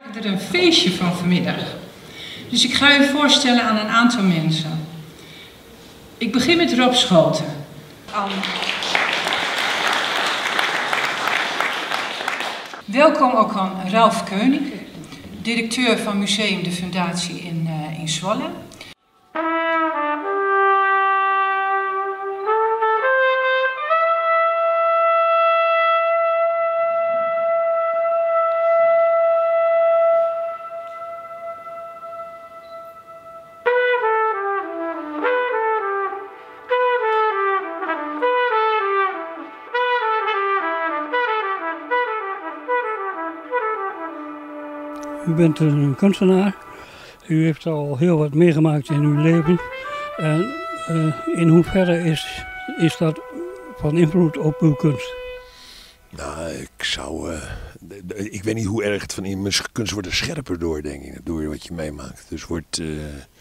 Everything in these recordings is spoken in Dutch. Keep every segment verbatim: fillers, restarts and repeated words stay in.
Er een feestje van vanmiddag. Dus ik ga u voorstellen aan een aantal mensen. Ik begin met Rob Schoten. An... Welkom ook aan Ralf Keunig, directeur van Museum de Fundatie in, uh, in Zwolle. U bent een kunstenaar, u heeft al heel wat meegemaakt in uw leven. En uh, in hoeverre is, is dat van invloed op uw kunst? Nou, ik zou... Uh, ik weet niet hoe erg het van in mijn kunst wordt er scherper door, denk ik, door wat je meemaakt. Dus wordt... Uh,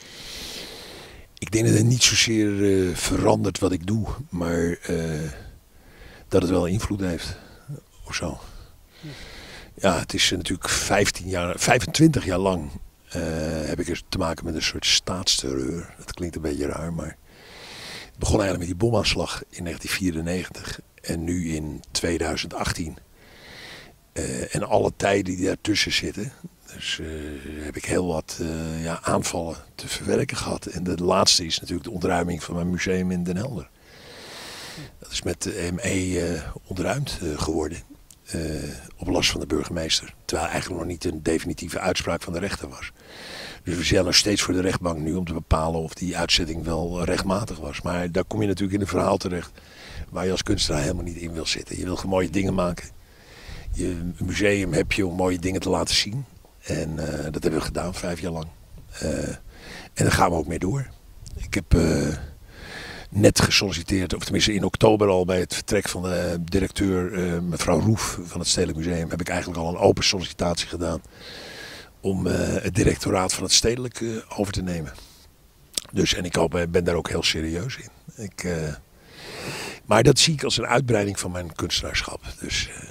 ik denk dat het niet zozeer uh, verandert wat ik doe, maar uh, dat het wel invloed heeft, of zo. Ja. Ja, het is natuurlijk vijftien jaar, vijfentwintig jaar lang uh, heb ik er te maken met een soort staatsterreur. Dat klinkt een beetje raar, maar het begon eigenlijk met die bomaanslag in negentien vierennegentig en nu in tweeduizend achttien. Uh, en alle tijden die daartussen zitten, dus uh, heb ik heel wat uh, ja, aanvallen te verwerken gehad. En de laatste is natuurlijk de ontruiming van mijn museum in Den Helder. Dat is met de M E uh, ontruimd uh, geworden. Uh, op last van de burgemeester. Terwijl eigenlijk nog niet een definitieve uitspraak van de rechter was. Dus we zijn nog steeds voor de rechtbank nu om te bepalen of die uitzetting wel rechtmatig was. Maar daar kom je natuurlijk in een verhaal terecht waar je als kunstenaar helemaal niet in wil zitten. Je wil gewoon mooie dingen maken. Je, een museum heb je om mooie dingen te laten zien. En uh, dat hebben we gedaan vijf jaar lang. Uh, en daar gaan we ook mee door. Ik heb... Uh, net gesolliciteerd, of tenminste in oktober al bij het vertrek van de directeur uh, mevrouw Roef van het Stedelijk Museum heb ik eigenlijk al een open sollicitatie gedaan om uh, het directoraat van het Stedelijk uh, over te nemen. Dus en ik hoop, ben daar ook heel serieus in. Ik, uh, maar dat zie ik als een uitbreiding van mijn kunstenaarschap. Dus, uh,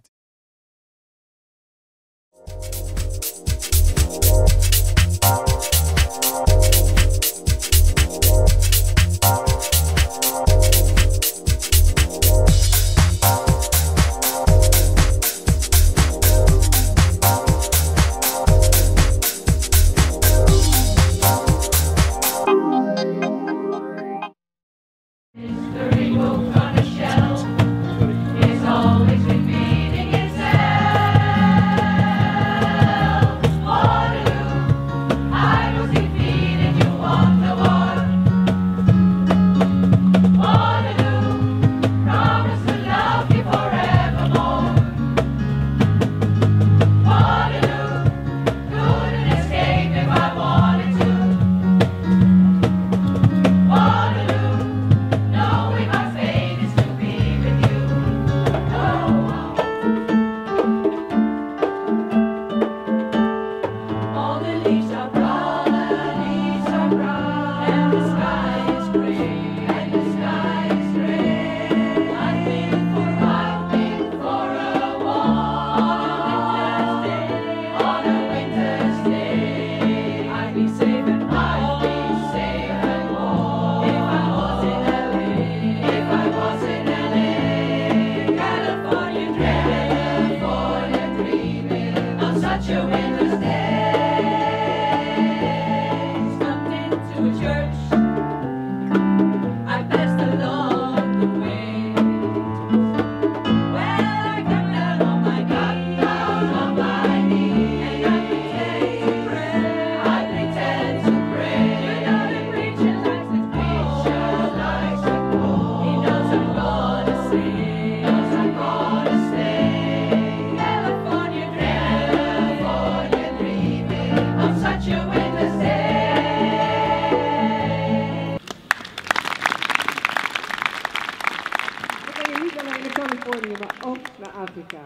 maar ook naar Afrika.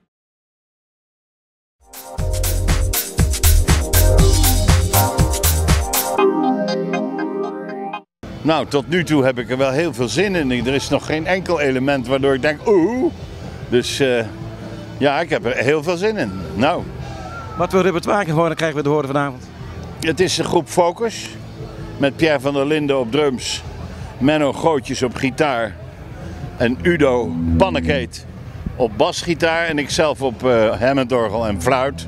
Nou, tot nu toe heb ik er wel heel veel zin in. Er is nog geen enkel element waardoor ik denk, oeh. Dus uh, ja, ik heb er heel veel zin in. Nou, Wat voor repertoire geworden krijgen we te horen vanavond? Het is de groep Focus. Met Pierre van der Linden op drums. Menno Grootjes op gitaar. En Udo Pannekeet op basgitaar. En ikzelf op uh, Hammondorgel en fluit.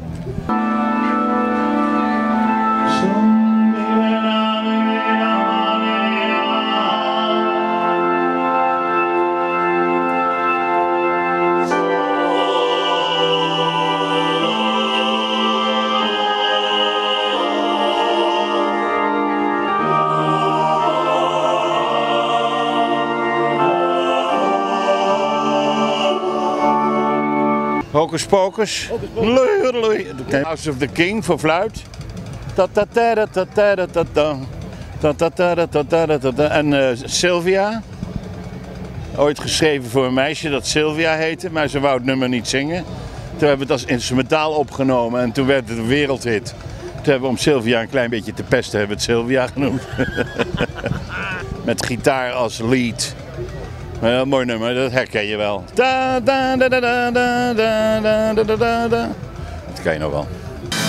Hocus Pocus. House of the King voor fluit. En uh, Sylvia. Ooit geschreven voor een meisje dat Sylvia heette, maar ze wou het nummer niet zingen. Toen hebben we het als instrumentaal opgenomen en toen werd het een wereldhit. Toen hebben we om Sylvia een klein beetje te pesten, hebben we het Sylvia genoemd. Met gitaar als lead. Een heel mooi nummer, dat herken je wel. Da, da, da, da, da, da, da, da, da, da. Dat ken je nog wel.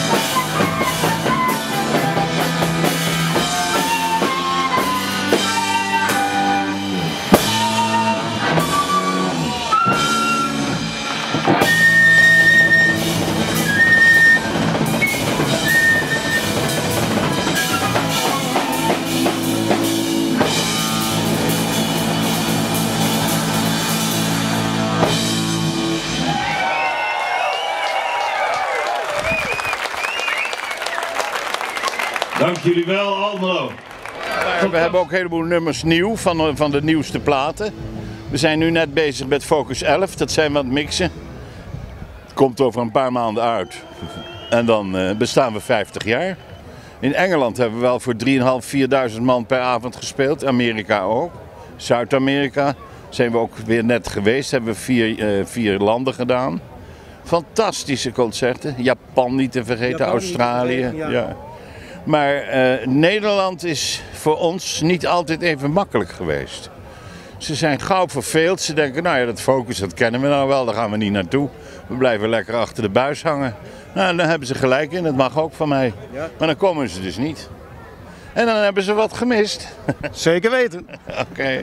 Dank jullie wel, Almelo. We hebben ook een heleboel nummers nieuw van, van de nieuwste platen. We zijn nu net bezig met Focus elf, dat zijn we aan het mixen. Het komt over een paar maanden uit. En dan uh, bestaan we vijftig jaar. In Engeland hebben we wel voor drieduizend vijfhonderd, vierduizend man per avond gespeeld. Amerika ook. Zuid-Amerika zijn we ook weer net geweest. Hebben we vier, uh, vier landen gedaan. Fantastische concerten. Japan niet te vergeten, Japan Australië. Niet te vergeten, ja. Ja. Maar uh, Nederland is voor ons niet altijd even makkelijk geweest. Ze zijn gauw verveeld. Ze denken, nou ja, dat Focus, dat kennen we nou wel, daar gaan we niet naartoe. We blijven lekker achter de buis hangen. Nou, dan hebben ze gelijk in, dat mag ook van mij. Ja. Maar dan komen ze dus niet. En dan hebben ze wat gemist. Zeker weten. Oké. Okay.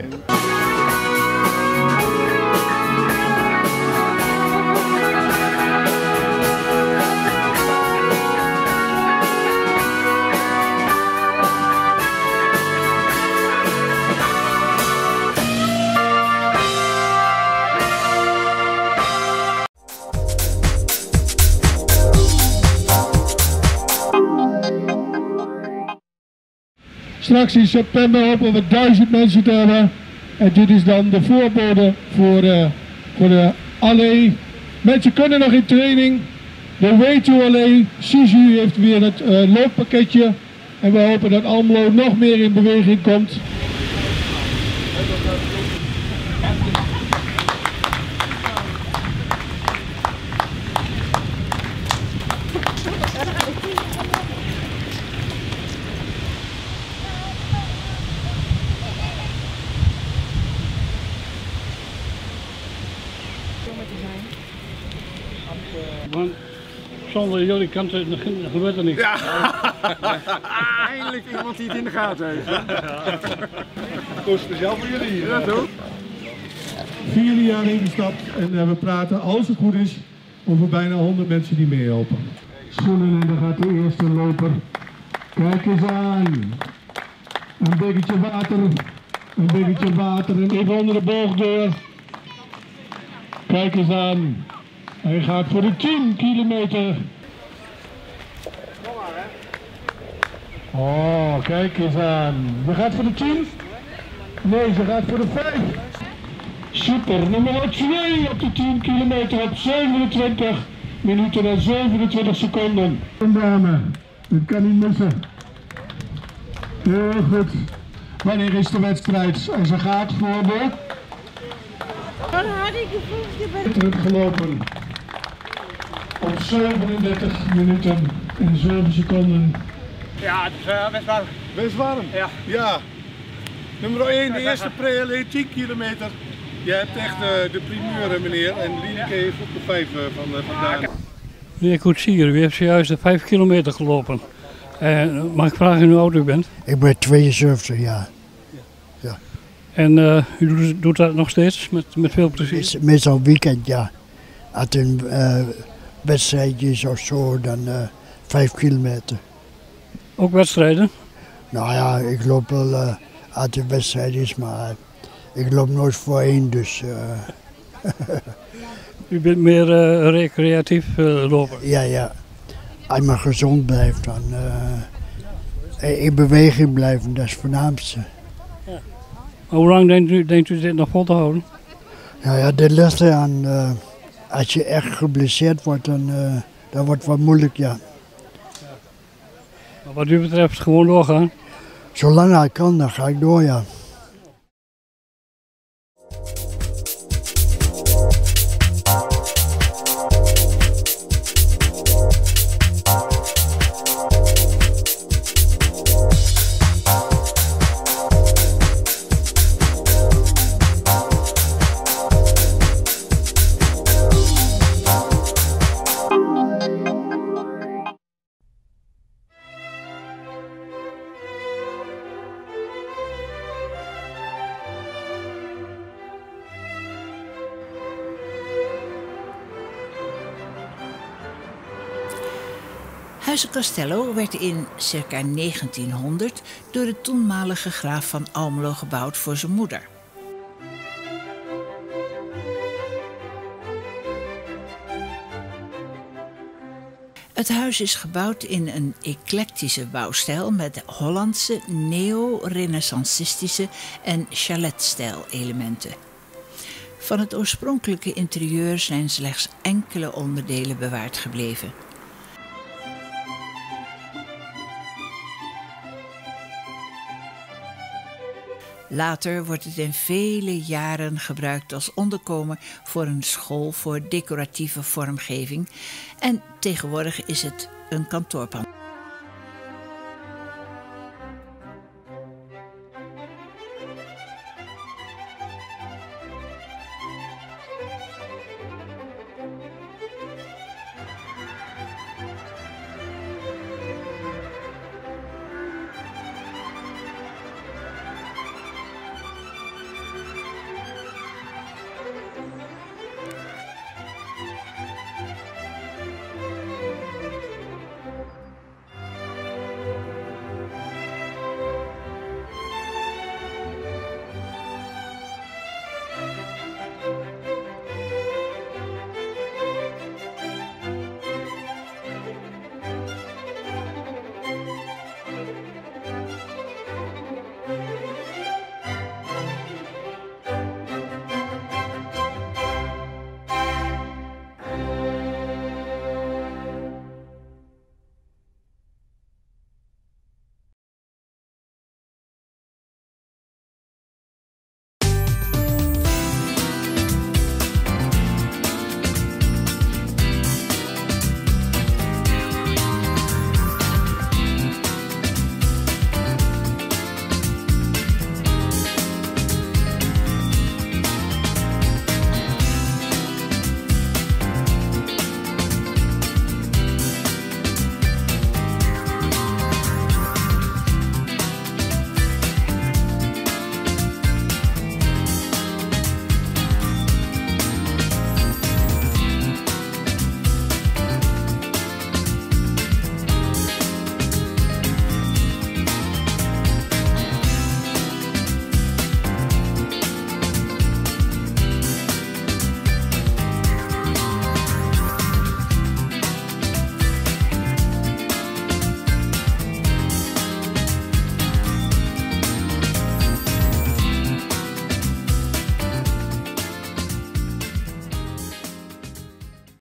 Straks in september hopen we duizend mensen te hebben. En dit is dan de voorbode voor, uh, voor de Allee. Mensen kunnen nog in training. De Way to Allee. Sisu heeft weer het uh, looppakketje. En we hopen dat Almelo nog meer in beweging komt. Want zonder jullie kant gebeurt er niks. Ja. Eindelijk iemand die het in de gaten heeft. Toch speciaal voor jullie hier. Ja, toch? Vierde jaar ingestapt en we praten, als het goed is, over bijna honderd mensen die meehelpen. Schoenen en dan gaat de eerste loper. Kijk eens aan. Een bekertje water. Een bekertje water en even onder de boog door. Kijk eens aan. Hij gaat voor de tien kilometer. Oh, kijk eens aan. Je gaat voor de tien? Nee, ze gaat voor de vijf. Super, nummer twee op de tien kilometer op zevenentwintig minuten en zevenentwintig seconden. Een dame, dit kan niet missen. Heel goed. Wanneer is de wedstrijd? En ze gaat voor de... Teruggelopen. Op zevenendertig minuten en zeven seconden. Ja, het is uh, best warm. Best warm? Ja. Ja. Nummer één, de eerste pre-Allee, tien kilometer. Je hebt echt uh, de primeur, meneer. En Lieneke heeft op de vijf uh, van uh, vandaan. Meneer Koetsier, u heeft zojuist de vijf kilometer gelopen. Uh, mag ik vragen hoe oud u bent? Ik ben tweeënzeventig jaar. Ja. En uh, u doet, doet dat nog steeds met, met veel plezier? Meest, meestal weekend, ja. Als het een uh, wedstrijdje is of zo, dan uh, vijf kilometer. Ook wedstrijden? Nou ja, ik loop wel uh, als het een wedstrijd is, maar uh, ik loop nooit voor één, dus... Uh, u bent meer uh, recreatief uh, lopen? Ja, ja. Als je maar gezond blijft, dan uh, in beweging blijven, dat is het voornaamste. Ja. Maar hoe lang denkt u, denkt u dit nog vol te houden? Nou ja, dit ligt eraan. Uh, als je echt geblesseerd wordt, dan, uh, dan wordt het wat moeilijk, ja. Ja. Maar wat u betreft gewoon doorgaan? Zolang ik kan, dan ga ik door, ja. Huize Castello werd in circa negentienhonderd door de toenmalige graaf van Almelo gebouwd voor zijn moeder. Het huis is gebouwd in een eclectische bouwstijl met Hollandse, neo-renaissancistische en chaletstijl elementen. Van het oorspronkelijke interieur zijn slechts enkele onderdelen bewaard gebleven. Later wordt het in vele jaren gebruikt als onderkomen voor een school voor decoratieve vormgeving en tegenwoordig is het een kantoorpand.